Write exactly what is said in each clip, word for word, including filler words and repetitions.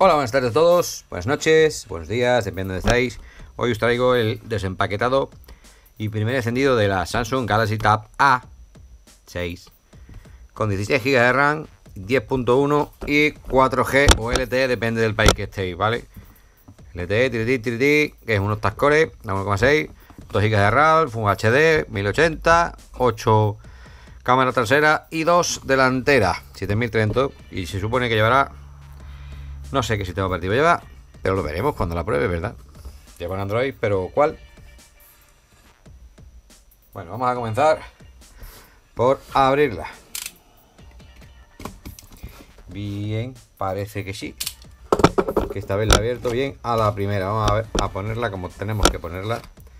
Hola, buenas tardes a todos, buenas noches, buenos días, depende de donde estáis. Hoy os traigo el desempaquetado y primer encendido de la Samsung Galaxy Tab A seis con dieciséis gigas de RAM, diez punto uno y cuatro G o L T E, depende del país que estéis, ¿vale? L T E, tirití, tirití, que es un octa-core, uno coma seis, dos gigas de RAM, Full H D, mil ochenta, ocho cámara trasera y dos delantera, siete mil trescientos, y se supone que llevará, no sé qué sistema operativo lleva, pero lo veremos cuando la pruebe, ¿verdad? Lleva un Android, pero ¿cuál? Bueno, vamos a comenzar por abrirla. Bien, parece que sí, que esta vez la he abierto bien a la primera. Vamos a ver, a ponerla como tenemos que ponerla.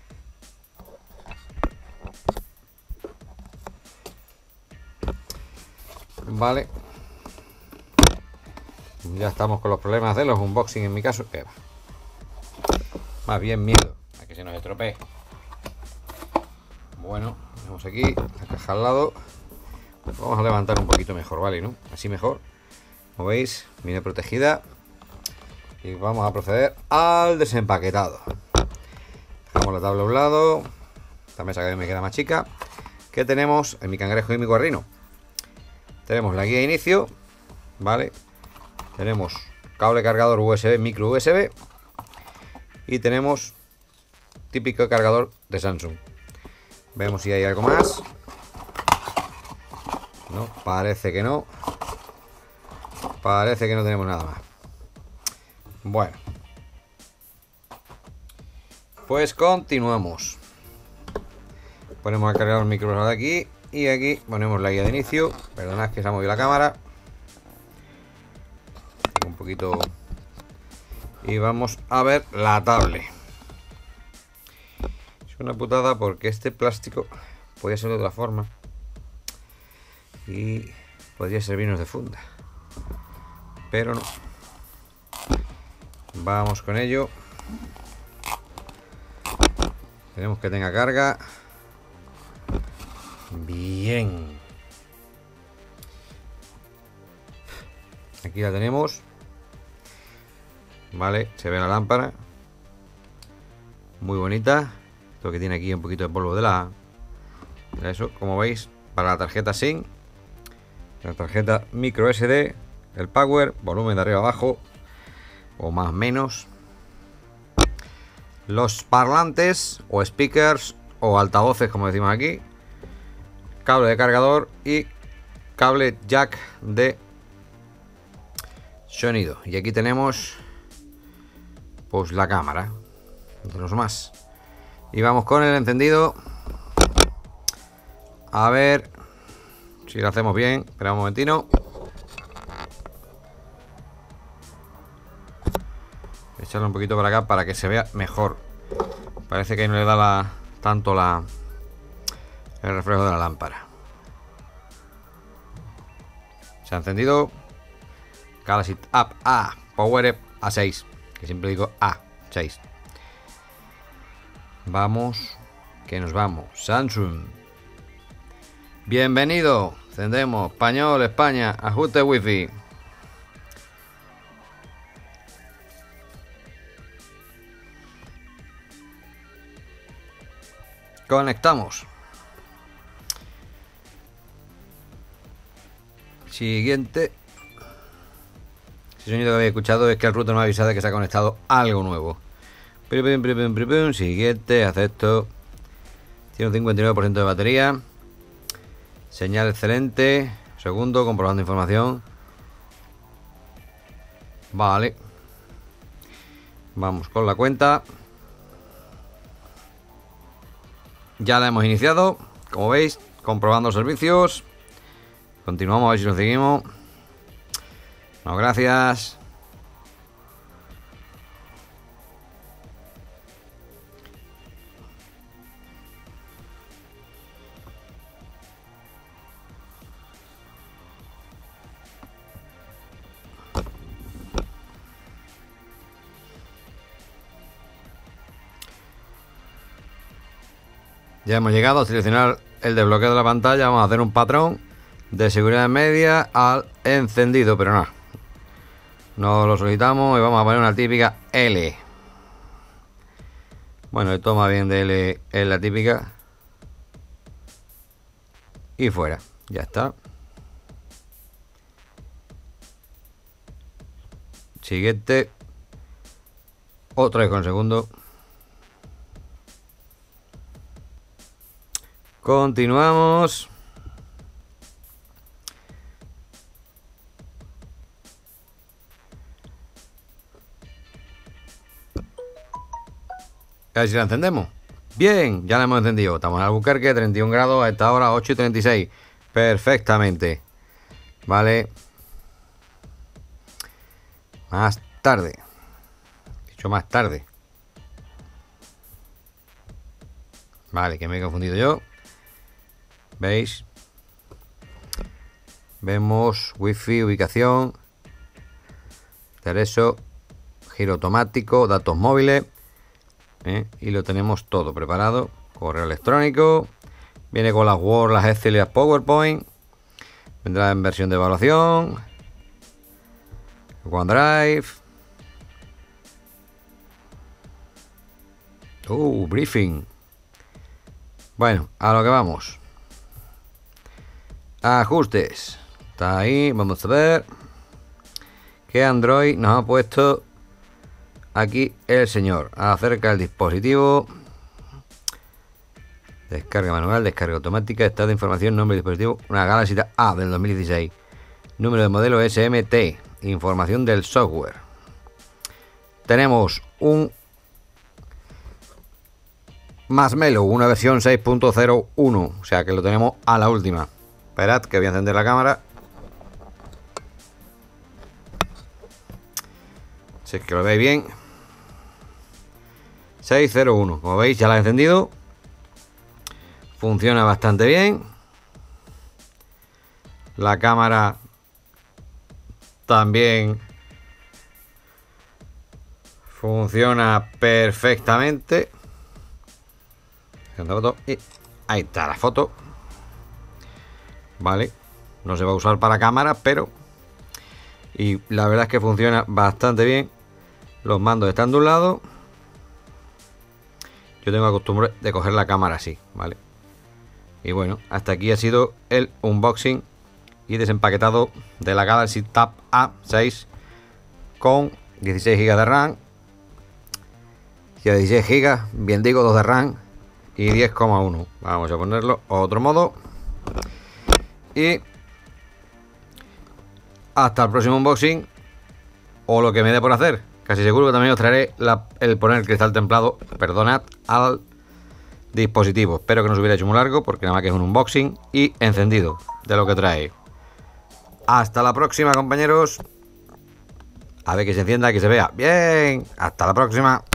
Vale. Ya estamos con los problemas de los unboxing en mi caso. Eh, más bien miedo a que se nos estropee. Bueno, tenemos aquí la caja al lado. Vamos a levantar un poquito mejor, ¿vale? ¿No? Así mejor. Como veis, viene protegida. Y vamos a proceder al desempaquetado. Dejamos la tabla a un lado. Esta mesa que me queda más chica. ¿Qué tenemos en mi cangrejo y mi guarrino? Tenemos la guía de inicio, ¿vale? Tenemos cable cargador U S B, micro U S B. Y tenemos típico cargador de Samsung. Vemos si hay algo más. No, parece que no. Parece que no tenemos nada más. Bueno, pues continuamos. Ponemos el cargador micro de aquí. Y aquí ponemos la guía de inicio. Perdonad que se ha movido la cámara. Un poquito. Y vamos a ver la tablet. Es una putada porque este plástico podría ser de otra forma. Y podría servirnos de funda. Pero no. Vamos con ello. Tenemos que tenga carga. Bien. Aquí la tenemos. Vale, se ve la lámpara. Muy bonita. Esto que tiene aquí un poquito de polvo de la... Eso, como veis, para la tarjeta SIM. La tarjeta micro S D. El power, volumen de arriba abajo. O más o menos. Los parlantes o speakers o altavoces, como decimos aquí. Cable de cargador y cable jack de sonido. Y aquí tenemos pues la cámara, entre los más. Y vamos con el encendido. A ver si lo hacemos bien. Espera un momentino. Echarlo un poquito para acá para que se vea mejor. Parece que no le da la, tanto la el reflejo de la lámpara. Se ha encendido. Galaxy Tab A Power A seis, que siempre digo A seis. Vamos, que nos vamos. Samsung. Bienvenido. Encendemos. Español, España. Ajuste wifi. Conectamos. Siguiente. Ese sonido que había escuchado es que el router me ha avisado de que se ha conectado algo nuevo. Siguiente, acepto. Tiene un cincuenta y nueve por ciento de batería. Señal excelente. Segundo, comprobando información. Vale. Vamos con la cuenta. Ya la hemos iniciado. Como veis, comprobando servicios. Continuamos a ver si lo seguimos. No, gracias. Ya hemos llegado a seleccionar el desbloqueo de la pantalla. Vamos a hacer un patrón de seguridad media al encendido, pero nada. nos lo solicitamos y vamos a poner una típica L. Bueno, el toma bien de L es la típica. Y fuera, ya está. Siguiente. Otra vez con el segundo. Continuamos. A ver si la encendemos. Bien, ya la hemos encendido. Estamos en Albuquerque, treinta y un grados, a esta hora ocho y treinta y seis. Perfectamente. Vale. Más tarde. Dicho más tarde. Vale, que me he confundido yo. ¿Veis? Vemos wifi, ubicación. Eso. Giro automático, datos móviles. ¿Eh? Y lo tenemos todo preparado. Correo electrónico. Viene con las Word, las Excel y las PowerPoint. Vendrá en versión de evaluación. OneDrive. Uh, briefing. Bueno, a lo que vamos. Ajustes. Está ahí. Vamos a ver qué Android nos ha puesto aquí el señor. Acerca del dispositivo. Descarga manual, descarga automática, estado de información, nombre de dispositivo, una Galaxy A del dos mil dieciséis. Número de modelo S M T. Información del software. Tenemos un Marshmallow, una versión seis punto cero uno. O sea que lo tenemos a la última. Esperad que voy a encender la cámara. Si es que lo veis bien. seis cero uno. Como veis, ya la he encendido. Funciona bastante bien. La cámara también funciona perfectamente. Y ahí está la foto. Vale. No se va a usar para cámara, pero... Y la verdad es que funciona bastante bien. Los mandos están de un lado. Yo tengo la costumbre de coger la cámara así, ¿vale? Y bueno, hasta aquí ha sido el unboxing y desempaquetado de la Galaxy Tab A seis con dieciséis gigas de RAM. Y a dieciséis gigas, bien digo, dos de RAM y diez coma uno. Vamos a ponerlo a otro modo. Y hasta el próximo unboxing o lo que me dé por hacer. Casi seguro que también os traeré la, el poner el cristal templado, perdonad, al dispositivo. Espero que no se hubiera hecho muy largo porque nada más que es un unboxing y encendido de lo que trae. Hasta la próxima, compañeros. A ver que se encienda, que se vea. Bien, hasta la próxima.